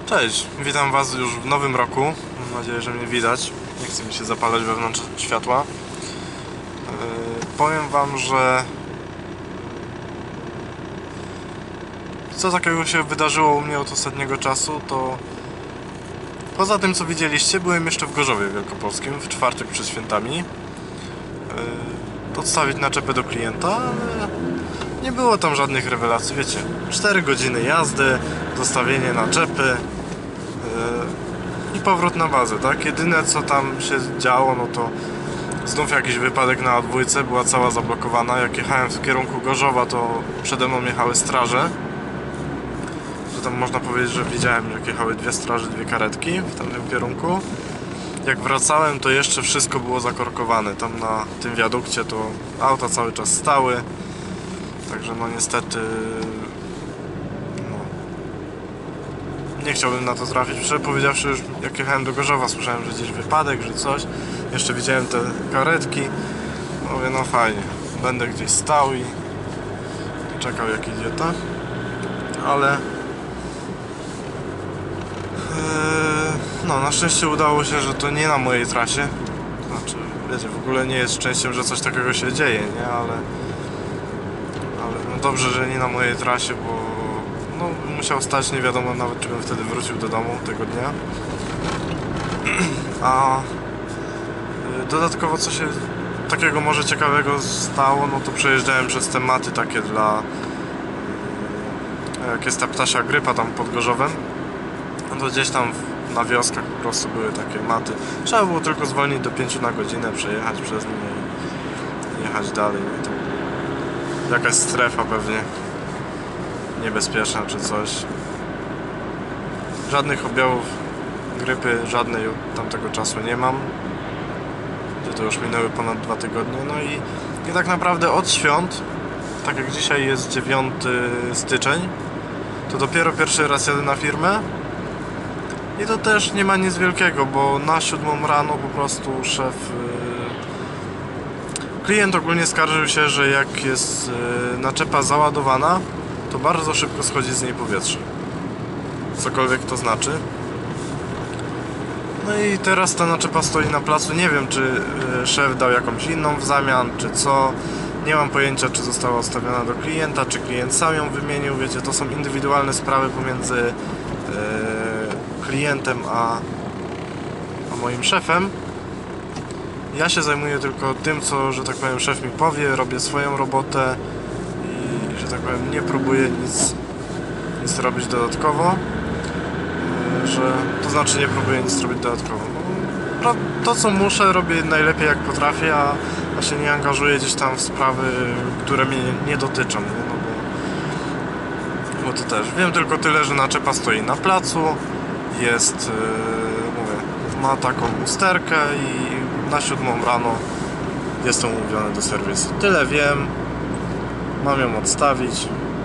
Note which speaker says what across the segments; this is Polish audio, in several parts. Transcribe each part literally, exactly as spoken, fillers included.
Speaker 1: Cześć, witam Was już w nowym roku. Mam nadzieję, że mnie widać. Nie chcę mi się zapalać wewnątrz światła. Yy, powiem Wam, że co takiego się wydarzyło u mnie od ostatniego czasu, to poza tym, co widzieliście, byłem jeszcze w Gorzowie Wielkopolskim w czwartek przed świętami. Yy, odstawić naczepę do klienta, ale nie było tam żadnych rewelacji, wiecie. cztery godziny jazdy, zostawienie naczepy i powrót na bazę, tak? Jedyne co tam się działo, no to znów jakiś wypadek na A dwa, była cała zablokowana. Jak jechałem w kierunku Gorzowa, to przede mną jechały straże. Że tam można powiedzieć, że widziałem, jak jechały dwie straże, dwie karetki w tamtym kierunku. Jak wracałem, to jeszcze wszystko było zakorkowane. Tam na tym wiadukcie to auta cały czas stały. Także no niestety nie chciałbym na to trafić. Szczerze powiedziawszy, już jak jechałem do Gorzowa, słyszałem, że gdzieś wypadek, że coś. Jeszcze widziałem te karetki. Mówię, no fajnie, będę gdzieś stał i czekał jak idiota. Ale no, na szczęście udało się, że to nie na mojej trasie. Znaczy, wiecie, w ogóle nie jest szczęściem, że coś takiego się dzieje, nie? Ale, ale no dobrze, że nie na mojej trasie, bo no, musiał stać, nie wiadomo nawet, czy bym wtedy wrócił do domu tego dnia. A dodatkowo, co się takiego może ciekawego stało, no to przejeżdżałem przez te maty takie dla... jak jest ta ptasia grypa tam pod Gorzowem, no to gdzieś tam na wioskach po prostu były takie maty. Trzeba było tylko zwolnić do pięciu na godzinę, przejechać przez nie i jechać dalej. No to jakaś strefa pewnie niebezpieczna czy coś. Żadnych objawów grypy, żadnej od tamtego czasu nie mam. Gdzie to już minęły ponad dwa tygodnie. No i, i tak naprawdę od świąt, tak jak dzisiaj jest dziewiąty styczeń, to dopiero pierwszy raz jadę na firmę. I to też nie ma nic wielkiego, bo na siódmą rano po prostu szef... Yy, klient ogólnie skarżył się, że jak jest yy, naczepa załadowana, to bardzo szybko schodzi z niej powietrze. Cokolwiek to znaczy. No i teraz ta naczepa stoi na placu. Nie wiem, czy yy, szef dał jakąś inną w zamian, czy co. Nie mam pojęcia, czy została odstawiona do klienta, czy klient sam ją wymienił. Wiecie, to są indywidualne sprawy pomiędzy yy, klientem a, a moim szefem. Ja się zajmuję tylko tym, co, że tak powiem, szef mi powie, robię swoją robotę i, że tak powiem, nie próbuję nic, nic robić dodatkowo. Yy, że, to znaczy nie próbuję nic robić dodatkowo. No, to, co muszę, robię najlepiej jak potrafię, a, a się nie angażuję gdzieś tam w sprawy, które mnie nie dotyczą. Nie? No bo, bo to też. Wiem tylko tyle, że naczepa stoi na placu. Jest, yy, mówię, ma taką usterkę i na siódmą rano jest to umówione do serwisu. Tyle wiem, mam ją odstawić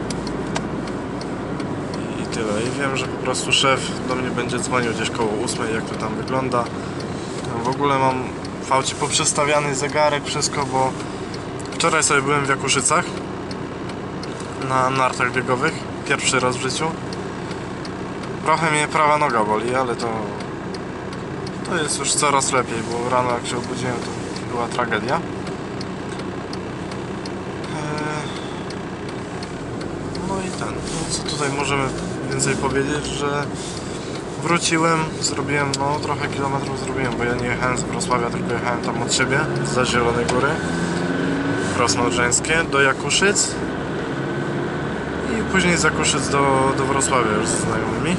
Speaker 1: i, i tyle. I wiem, że po prostu szef do mnie będzie dzwonił gdzieś koło ósmej, jak to tam wygląda. W ogóle mam w aucie poprzestawiany zegarek, wszystko, bo wczoraj sobie byłem w Jakuszycach na nartach biegowych, pierwszy raz w życiu. Trochę mnie prawa noga boli, ale to to jest już coraz lepiej, bo rano jak się obudziłem, to była tragedia. Eee, no i ten, no co tutaj możemy więcej powiedzieć, że wróciłem, zrobiłem, no trochę kilometrów zrobiłem, bo ja nie jechałem z Wrocławia, tylko jechałem tam od siebie, za Zielonej Góry, Krosno Odrzańskie, do Jakuszyc i później z Jakuszyc do, do Wrocławia już ze znajomymi.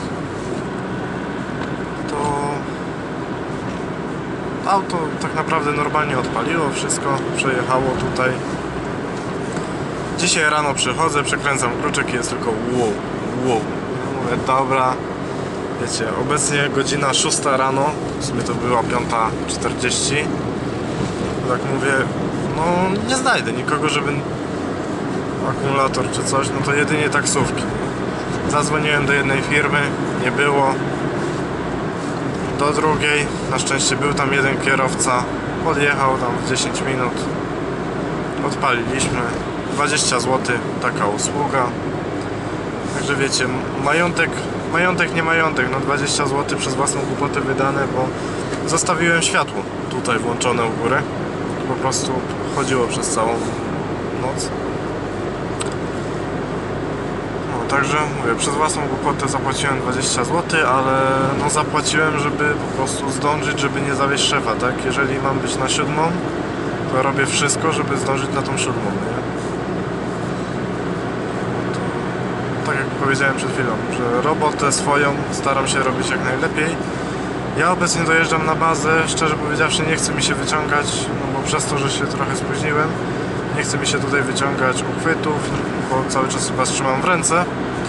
Speaker 1: Auto tak naprawdę normalnie odpaliło wszystko, przejechało tutaj. Dzisiaj rano przychodzę, przekręcam kluczyk i jest tylko wow, wow. Mówię, dobra, wiecie, obecnie godzina szósta rano, w sumie to była piąta czterdzieści. Tak mówię, no nie znajdę nikogo, żeby akumulator czy coś, no to jedynie taksówki. Zadzwoniłem do jednej firmy, nie było. Do drugiej, na szczęście był tam jeden kierowca, podjechał tam w dziesięć minut, odpaliliśmy, dwadzieścia złotych taka usługa. Także wiecie, majątek majątek nie majątek, no dwadzieścia złotych przez własną głupotę wydane, bo zostawiłem światło tutaj włączone u góry. Po prostu chodziło przez całą noc. No także mówię, przez własną głupotę zapłaciłem dwadzieścia złotych, ale no zapłaciłem, żeby po prostu zdążyć, żeby nie zawieść szefa, tak? Jeżeli mam być na siódmą, to robię wszystko, żeby zdążyć na tą siódmą, nie? Tak jak powiedziałem przed chwilą, że robotę swoją staram się robić jak najlepiej. Ja obecnie dojeżdżam na bazę, szczerze powiedziawszy nie chce mi się wyciągać, no bo przez to, że się trochę spóźniłem, nie chce mi się tutaj wyciągać uchwytów, bo cały czas chyba trzymam w ręce.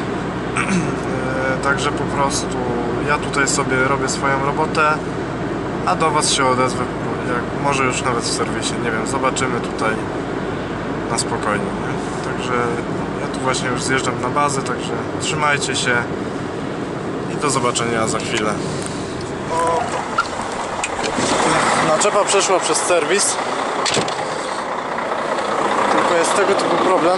Speaker 1: Także po prostu ja tutaj sobie robię swoją robotę, a do Was się odezwę, jak może już nawet w serwisie, nie wiem, zobaczymy tutaj na spokojnie, nie? Także ja tu właśnie już zjeżdżam na bazę, także trzymajcie się i do zobaczenia za chwilę. O, naczepa przeszła przez serwis, tylko jest tego typu problem,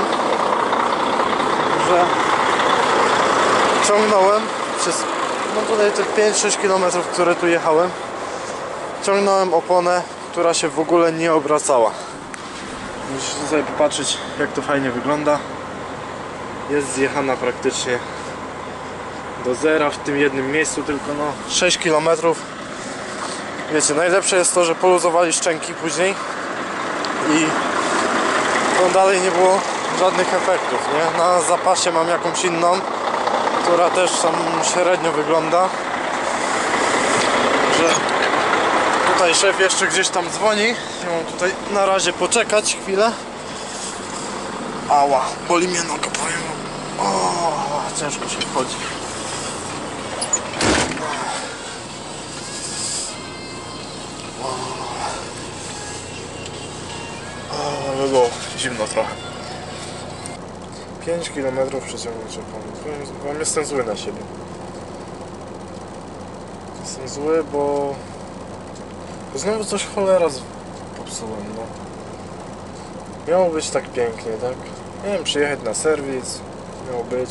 Speaker 1: że ciągnąłem przez no tutaj te pięć sześć kilometrów, które tu jechałem, ciągnąłem oponę, która się w ogóle nie obracała. Musicie sobie popatrzeć, jak to fajnie wygląda. Jest zjechana praktycznie do zera w tym jednym miejscu, tylko no sześć kilometrów. Wiecie, najlepsze jest to, że poluzowali szczęki później i to dalej nie było żadnych efektów, nie? Na zapasie mam jakąś inną, która też tam średnio wygląda, że tutaj szef jeszcze gdzieś tam dzwoni. Ja mam tutaj na razie poczekać chwilę. Ała, boli mnie noga, powiem. O, ciężko się wchodzi. Ale było zimno trochę. pięć kilometrów przeciągnięcia opony. Powiem, jestem zły na siebie. Jestem zły, bo... bo znowu coś cholera popsułem, no. Miało być tak pięknie, tak? Miałem przyjechać na serwis, miało być.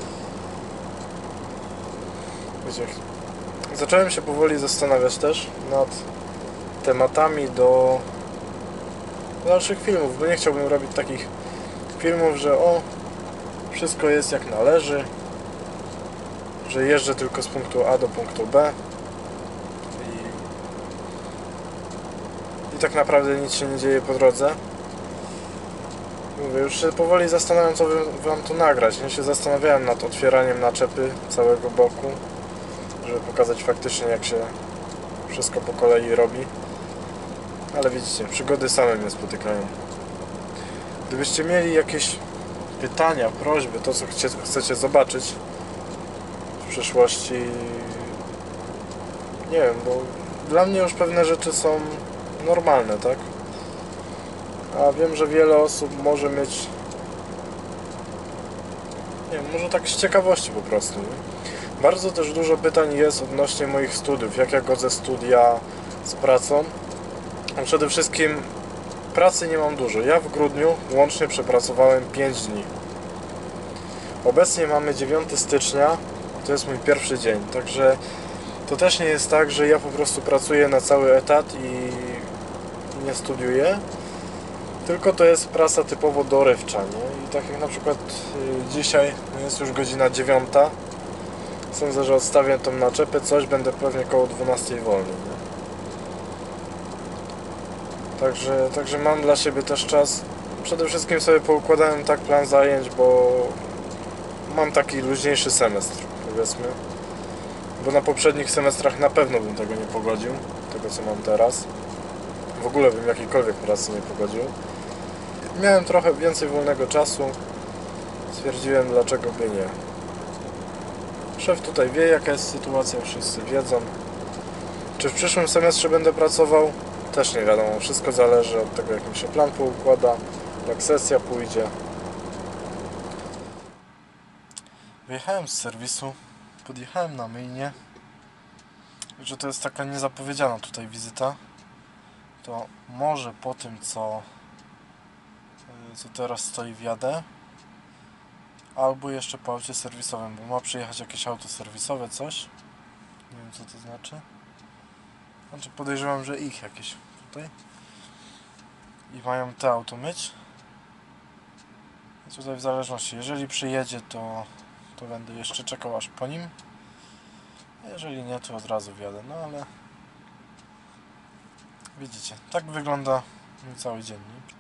Speaker 1: Wiecie, zacząłem się powoli zastanawiać też nad tematami do dalszych filmów, bo nie chciałbym robić takich filmów, że o, wszystko jest jak należy, że jeżdżę tylko z punktu A do punktu B i, i tak naprawdę nic się nie dzieje po drodze. Mówię, już się powoli zastanawiam, co wam tu nagrać. Ja się zastanawiałem nad otwieraniem naczepy całego boku, żeby pokazać faktycznie, jak się wszystko po kolei robi. Ale widzicie, przygody same mnie spotykają. Gdybyście mieli jakieś pytania, prośby, to co chcecie, chcecie zobaczyć w przyszłości, nie wiem, bo dla mnie już pewne rzeczy są normalne, tak? A wiem, że wiele osób może mieć, nie wiem, może tak z ciekawości po prostu, nie? Bardzo też dużo pytań jest odnośnie moich studiów, jak ja godzę studia z pracą. Przede wszystkim pracy nie mam dużo. Ja w grudniu łącznie przepracowałem pięć dni. Obecnie mamy dziewiątego stycznia, to jest mój pierwszy dzień, także to też nie jest tak, że ja po prostu pracuję na cały etat i nie studiuję, tylko to jest praca typowo dorywcza, nie? I tak jak na przykład dzisiaj jest już godzina dziewiąta, sądzę, że odstawię tą naczepę, coś będę pewnie koło dwunastej wolny, nie? Także, także mam dla siebie też czas. Przede wszystkim sobie poukładałem tak plan zajęć, bo mam taki luźniejszy semestr, powiedzmy. Bo na poprzednich semestrach na pewno bym tego nie pogodził, tego co mam teraz. W ogóle bym jakiejkolwiek pracy nie pogodził. Miałem trochę więcej wolnego czasu. Stwierdziłem, dlaczego by nie. Szef tutaj wie, jaka jest sytuacja, wszyscy wiedzą. Czy w przyszłym semestrze będę pracował? Też nie wiadomo, wszystko zależy od tego, jak mi się plan poukłada, jak sesja pójdzie. Wyjechałem z serwisu, podjechałem na myjnię, że to jest taka niezapowiedziana tutaj wizyta. To może po tym, co, co teraz stoi, wjadę, albo jeszcze po aucie serwisowym, bo ma przyjechać jakieś auto serwisowe, coś. Nie wiem co to znaczy. Znaczy podejrzewam, że ich jakieś tutaj. I mają te auto myć. I tutaj w zależności, jeżeli przyjedzie, to, to będę jeszcze czekał aż po nim. A jeżeli nie, to od razu wjadę, no ale widzicie, tak wygląda mój cały dziennik.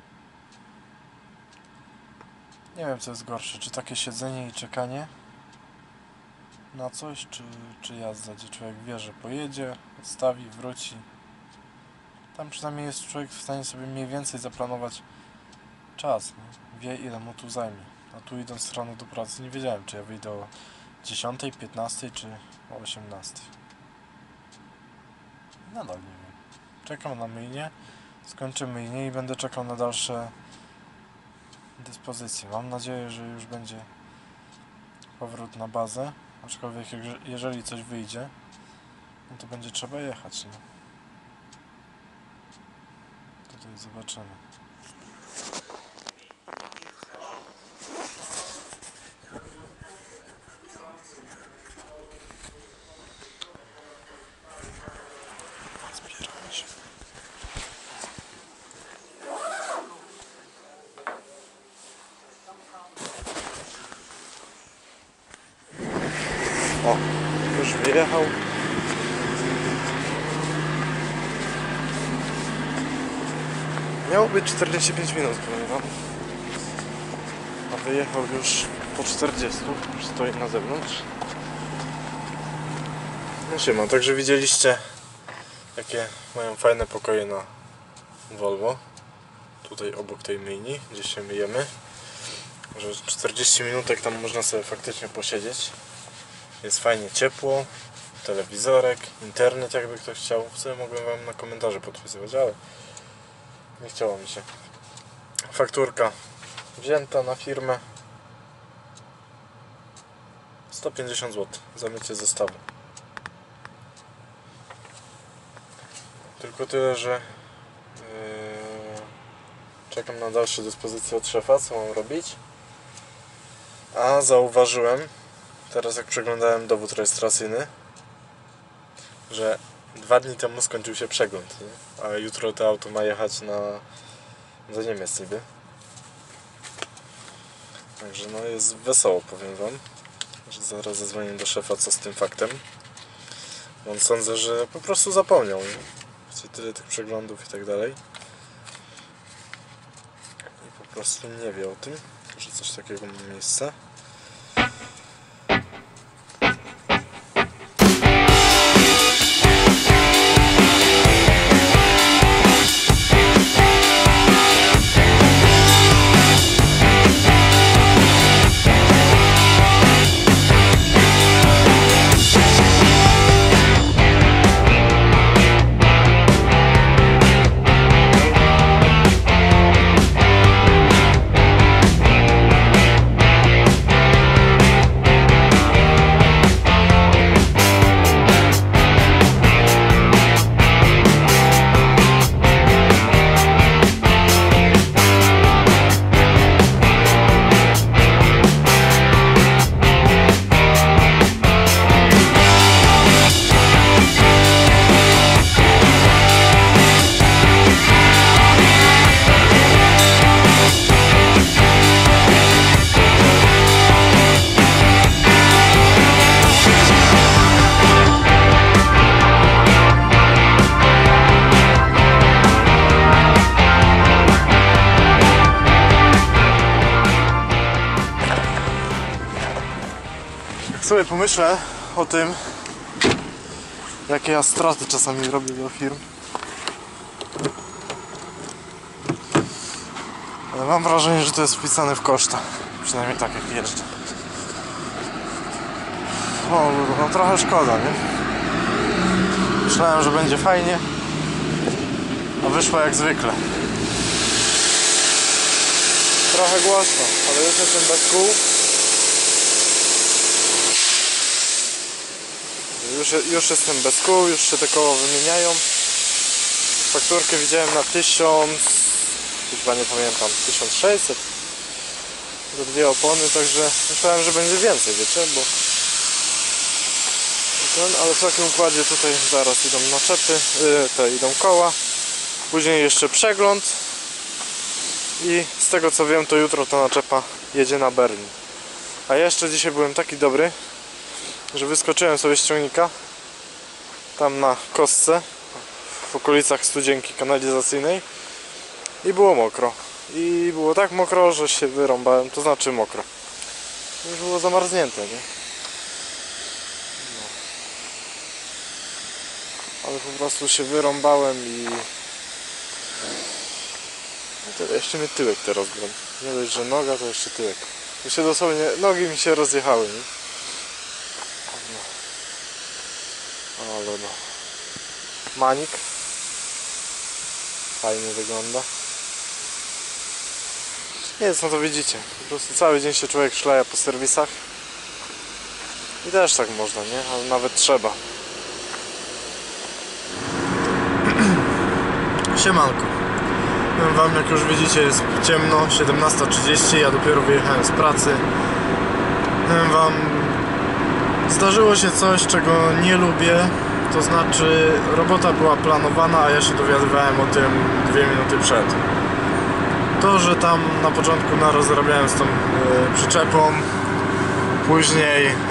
Speaker 1: Nie wiem co jest gorsze, czy takie siedzenie i czekanie na coś, czy, czy jazda, gdzie człowiek wie, że pojedzie, odstawi, wróci. Tam przynajmniej jest człowiek w stanie sobie mniej więcej zaplanować czas, nie? Wie ile mu tu zajmie. A tu idąc rano do pracy nie wiedziałem, czy ja wyjdę o dziesiątej, piętnastej czy o osiemnastej. Nadal nie wiem. Czekam na myjnię, skończę myjnię i będę czekał na dalsze dyspozycje. Mam nadzieję, że już będzie powrót na bazę, aczkolwiek jeżeli coś wyjdzie, no to będzie trzeba jechać. No. Tutaj zobaczymy. Zbieramy się. O, już wyjechał. Miało być czterdzieści pięć minut, pamiętam. A wyjechał już po czterdziestu, już stoi na zewnątrz. No siema, także widzieliście jakie mają fajne pokoje na Volvo. Tutaj obok tej myjni, gdzie się myjemy. Że czterdzieści minutek tam można sobie faktycznie posiedzieć. Jest fajnie ciepło, telewizorek, internet jakby ktoś chciał. W sumie mogłem wam na komentarze podpisywać, ale nie chciało mi się. Fakturka wzięta na firmę. sto pięćdziesiąt złotych za mycie zestawu. Tylko tyle, że yy, czekam na dalsze dyspozycje od szefa, co mam robić. A zauważyłem, teraz jak przeglądałem dowód rejestracyjny, że dwa dni temu skończył się przegląd, nie? A jutro to auto ma jechać na do Niemiec niby. Także no jest wesoło, powiem wam, że zaraz zadzwonię do szefa co z tym faktem. On sądzę, że po prostu zapomniał, nie? Wiecie, tyle tych przeglądów i tak dalej. I po prostu nie wie o tym, że coś takiego ma miejsce. Sobie pomyślę o tym, jakie ja straty czasami robię do firm, ale mam wrażenie, że to jest wpisane w koszta, przynajmniej tak jak jeżdżę. No, no trochę szkoda, nie? Myślałem, że będzie fajnie, a wyszło jak zwykle. Trochę głośno, ale już jestem bez kół. Już, już jestem bez kół, już się te koła wymieniają. Fakturkę widziałem na tysiąc, chyba nie pamiętam, tysiąc sześćset Za dwie opony, także myślałem, że będzie więcej, wiecie, bo ten, ale w takim układzie tutaj zaraz idą naczepy, yy, te idą koła, później jeszcze przegląd i z tego co wiem, to jutro ta naczepa jedzie na Berlin. A jeszcze dzisiaj byłem taki dobry, że wyskoczyłem sobie z ciągnika tam na kostce w okolicach studzienki kanalizacyjnej i było mokro. I było tak mokro, że się wyrąbałem, to znaczy mokro. Już było zamarznięte, nie? No. Ale po prostu się wyrąbałem i... No to jeszcze mnie tyłek teraz broni. Nie dość, że noga, to jeszcze tyłek. To się dosłownie, nogi mi się rozjechały, nie? No. Ale no. Manik. Fajnie wygląda. Nic, no to widzicie. Po prostu cały dzień się człowiek szlaja po serwisach. I też tak można, nie? Ale nawet trzeba. Siemanko. Powiem wam, jak już widzicie, jest ciemno, siedemnasta trzydzieści, ja dopiero wyjechałem z pracy. Powiem wam, zdarzyło się coś, czego nie lubię. To znaczy, robota była planowana, a ja się dowiadywałem o tym dwie minuty przed. To, że tam na początku narozrabiałem z tą e, przyczepą, później e,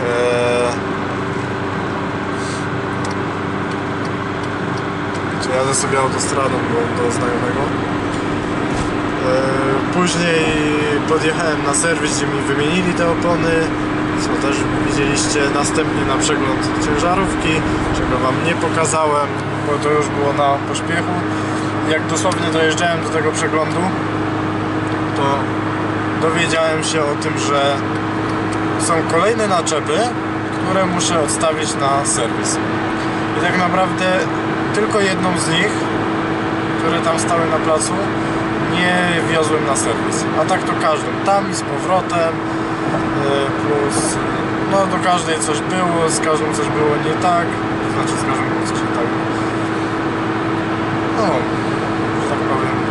Speaker 1: czy jadę sobie autostradą do, do znajomego, e, później podjechałem na serwis, gdzie mi wymienili te opony, co też widzieliście, następnie na przegląd ciężarówki, czego wam nie pokazałem, bo to już było na pośpiechu. Jak dosłownie dojeżdżałem do tego przeglądu, to dowiedziałem się o tym, że są kolejne naczepy, które muszę odstawić na serwis. I tak naprawdę tylko jedną z nich, które tam stały na placu, nie wiozłem na serwis. A tak to każdą, tam i z powrotem, plus no do każdej coś było, z każdą coś było nie tak, to znaczy z każdą było coś nie tak. No, że tak powiem.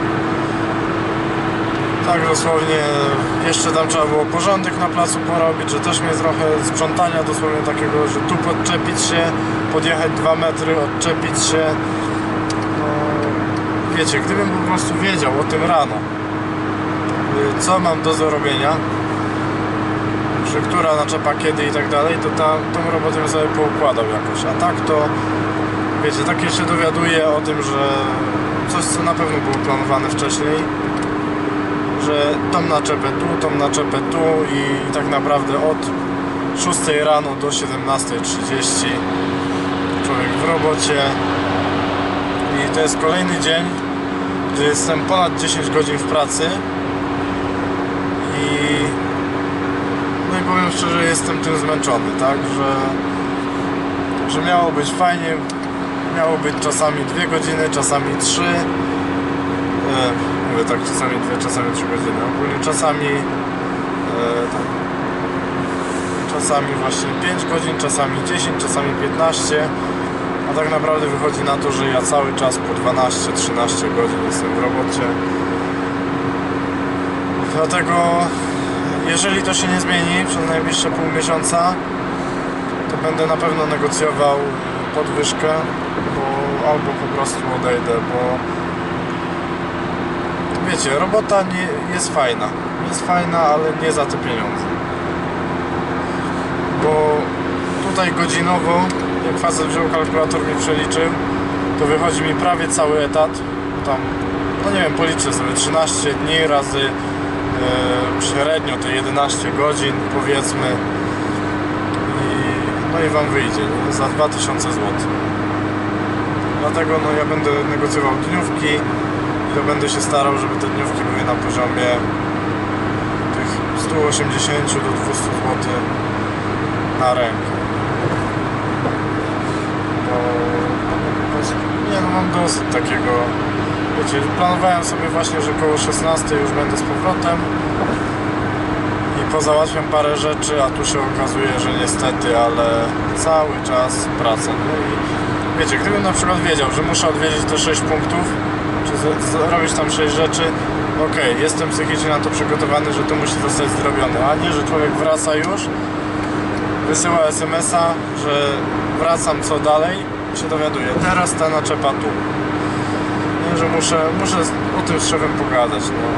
Speaker 1: Tak dosłownie jeszcze tam trzeba było porządek na placu porobić, że też mnie trochę sprzątania dosłownie takiego, że tu podczepić się, podjechać dwa metry, odczepić się. No, wiecie, gdybym po prostu wiedział o tym rano, co mam do zrobienia, że która naczepa kiedy i tak dalej, to ta, tą robotę bym sobie poukładał jakoś, a tak to wiecie, takie się dowiaduję o tym, że coś co na pewno było planowane wcześniej, że tą naczepę tu, tą naczepę tu i tak naprawdę od szóstej rano do siedemnastej trzydzieści człowiek w robocie i to jest kolejny dzień, gdzie jestem ponad dziesięć godzin w pracy i no i powiem szczerze, jestem tym zmęczony, tak, że że miało być fajnie, miało być czasami dwie godziny, czasami trzy. Mówię tak, czasami dwie, czasami trzy godziny. Ogólnie czasami e, tak, czasami właśnie pięć godzin, czasami dziesięć, czasami piętnaście. A tak naprawdę wychodzi na to, że ja cały czas po dwanaście trzynaście godzin jestem w robocie. Dlatego jeżeli to się nie zmieni przez najbliższe pół miesiąca, to będę na pewno negocjował podwyżkę, bo albo po prostu odejdę, bo wiecie, robota nie, jest fajna, jest fajna, ale nie za te pieniądze. Bo tutaj godzinowo, jak facet wziął kalkulator, mi przeliczył, to wychodzi mi prawie cały etat, tam, no nie wiem, policzę sobie trzynaście dni razy yy, średnio te jedenaście godzin, powiedzmy, i, no i wam wyjdzie, nie? Za dwa tysiące złotych. Dlatego no ja będę negocjował dniówki i to będę się starał, żeby te dniówki były na poziomie tych stu osiemdziesięciu do dwustu złotych na rękę. Bo, nie no, mam dosyć takiego, wiecie, planowałem sobie właśnie, że koło szesnastej już będę z powrotem i pozałatwiam parę rzeczy, a tu się okazuje, że niestety, ale cały czas praca. No i wiecie, gdybym na przykład wiedział, że muszę odwiedzić te sześć punktów, czy zrobić tam sześć rzeczy, okej, okay, jestem psychicznie na to przygotowany, że to musi zostać zrobione, a nie, że człowiek wraca już, wysyła es em es a, że wracam co dalej i się dowiaduje, teraz ta naczepa tu. Nie, że muszę, muszę o tym z szefem pogadać, no.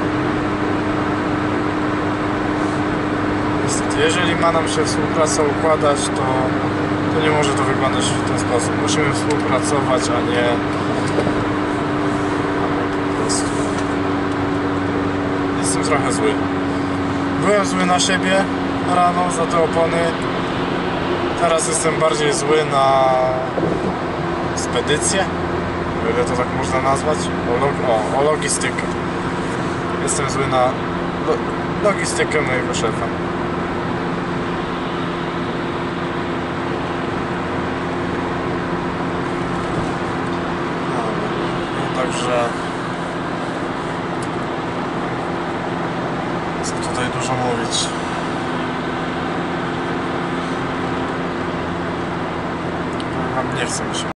Speaker 1: Niestety, jeżeli ma nam się współpraca układać, to, to nie może to wyglądać w ten sposób. Musimy współpracować, a nie... po prostu. Jestem trochę zły. Byłem zły na siebie rano za te opony. Teraz jestem bardziej zły na spedycję, o ile to tak można nazwać, o, log o, o logistykę. Jestem zły na lo logistykę mojego szefa. No, także co tutaj dużo mówić. Nie chcę mi się.